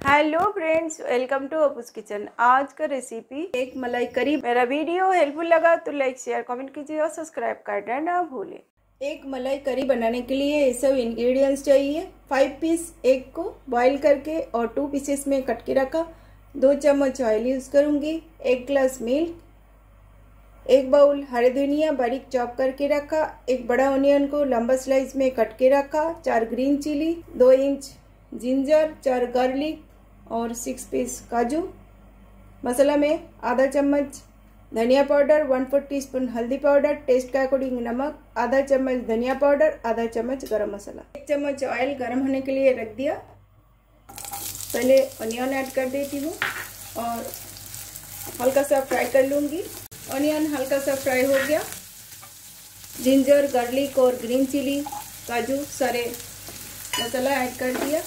Hello friends, welcome to Apu's kitchen. आज का recipe एक मलाई करी। मेरा वीडियो हेल्पफुल लगा तो लाइक शेयर कमेंट कीजिए और सब्सक्राइब करना ना भूलें। एक मलाई करी बनाने के लिए ये सब इंग्रेडिएंट्स चाहिए। 5 पीस एग को बॉईल करके और 2 पीसेस में कट के रखा। 2 चम्मच ऑयल यूज करूंगी। 1 ग्लास मिल्क, 1 बाउल हरे धनिया बारीक चॉप करके रखा। 1 बड़ा ऑनियन को लंबा स्लाइस में कट के रखा। 4 green chili, 2 inch ginger, 4 garlic और 6 पीस काजू। मसाला में आधा चम्मच धनिया पाउडर, 1/4 टीस्पून हल्दी पाउडर, टेस्ट के अकॉर्डिंग नमक, आधा चम्मच धनिया पाउडर, आधा चम्मच गरम मसाला। 1 चम्मच ऑयल गर्म होने के लिए रख दिया। पहले ऑनियन ऐड कर देती हूँ और हल्का सा फ्राई कर लूँगी। ऑनियन हल्का सा फ्राई हो गया। जिंजर, गार्लिक और ग्रीन चिली, काजू सारे मसाला ऐड कर दिया।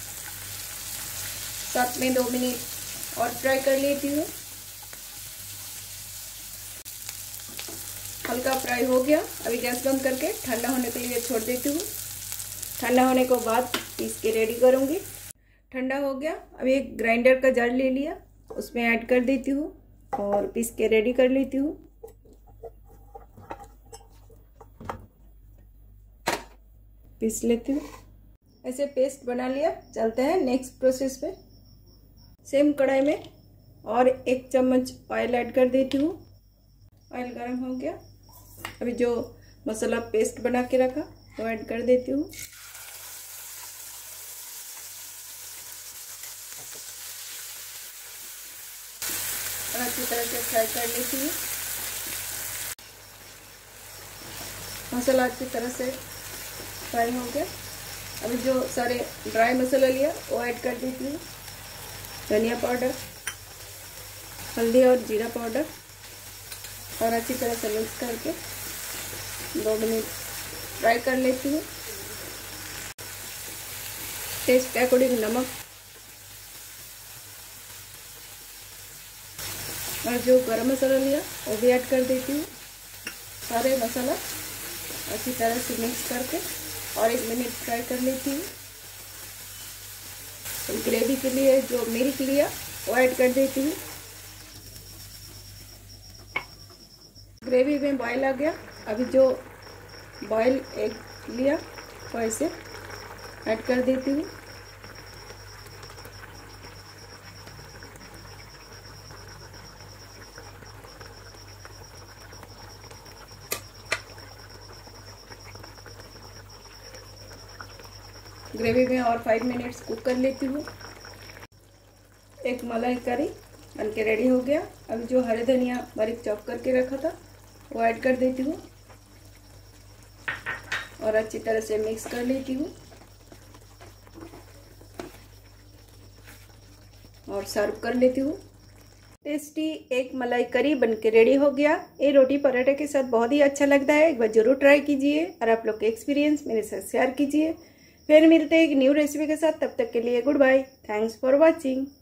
साथ में 2 मिनट और फ्राई कर लेती हूँ। हल्का फ्राई हो गया। अभी गैस बंद करके ठंडा होने के लिए छोड़ देती हूँ। ठंडा होने के बाद पीस के रेडी करूँगी। ठंडा हो गया। अभी एक ग्राइंडर का जार ले लिया, उसमें ऐड कर देती हूँ और पीस के रेडी कर लेती हूँ। पीस लेती हूँ। ऐसे पेस्ट बना लिया। चलते हैं नेक्स्ट प्रोसेस पे। सेम कढ़ाई में और 1 चम्मच ऑयल ऐड कर देती हूँ। ऑयल गर्म हो गया। अभी जो मसाला पेस्ट बना के रखा वो ऐड कर देती हूँ। और अच्छी तरह से फ्राई कर लेती हूँ। मसाला अच्छी तरह से फ्राई हो गया। अभी जो सारे ड्राई मसाला लिया वो ऐड कर देती हूँ। धनिया पाउडर, हल्दी और जीरा पाउडर और अच्छी तरह से मिक्स करके 2 मिनट फ्राई कर लेती हूँ। टेस्ट के अकॉर्डिंग नमक और जो गरम मसाला लिया वो भी ऐड कर देती हूँ। सारे मसाला अच्छी तरह से मिक्स करके और 1 मिनट फ्राई कर लेती हूँ। ग्रेवी के लिए जो मिल्क लिया वो ऐड कर देती हूँ। ग्रेवी में बॉयल आ गया। अभी जो बॉयल एग लिया वो ऐसे ऐड कर देती हूँ। ग्रेवी में और 5 मिनट्स कुक कर लेती हूँ। एक मलाई करी बनके रेडी हो गया। अभी जो हरे धनिया बारीक चॉप करके रखा था वो ऐड कर देती हूँ और अच्छी तरह से मिक्स कर लेती हूँ और सर्व कर लेती हूँ। टेस्टी एक मलाई करी बनके रेडी हो गया। ये रोटी पराठे के साथ बहुत ही अच्छा लगता है। एक बार जरूर ट्राई कीजिए और आप लोग के एक्सपीरियंस मेरे साथ शेयर कीजिए। फिर मिलते हैं एक न्यू रेसिपी के साथ। तब तक के लिए good bye. Thanks for watching.